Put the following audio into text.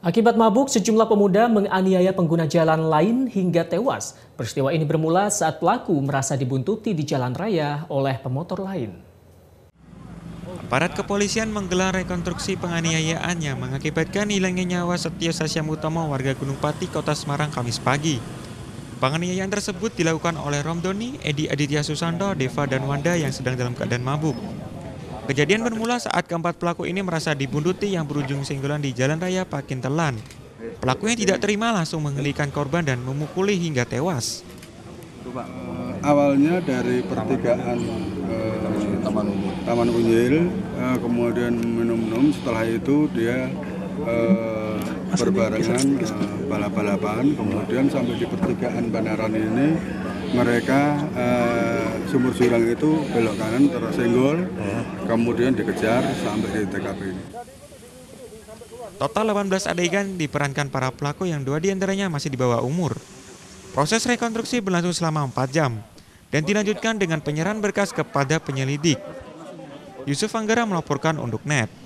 Akibat mabuk, sejumlah pemuda menganiaya pengguna jalan lain hingga tewas. Peristiwa ini bermula saat pelaku merasa dibuntuti di jalan raya oleh pemotor lain. Aparat kepolisian menggelar rekonstruksi penganiayaan yang mengakibatkan hilangnya nyawa Setio Sasyamutomo warga Gunung Pati, Kota Semarang, Kamis pagi. Penganiayaan tersebut dilakukan oleh Romdoni, Edi Aditya Susanto, Deva, dan Wanda yang sedang dalam keadaan mabuk. Kejadian bermula saat keempat pelaku ini merasa dibuntuti yang berujung senggolan di Jalan Raya Pakintelan. Pelakunya tidak terima langsung menghentikan korban dan memukuli hingga tewas. Awalnya dari pertigaan Taman Unyil, kemudian minum-minum, setelah itu dia berbarengan balap-balapan, kemudian sampai di pertigaan Banaran ini mereka sumur jurang itu belok kanan tersenggol, kemudian dikejar sampai di TKP ini. Total 18 adegan diperankan para pelaku yang 2 diantaranya masih di bawah umur. Proses rekonstruksi berlangsung selama 4 jam dan dilanjutkan dengan penyerahan berkas kepada penyelidik. Yusuf Anggara melaporkan untuk NET.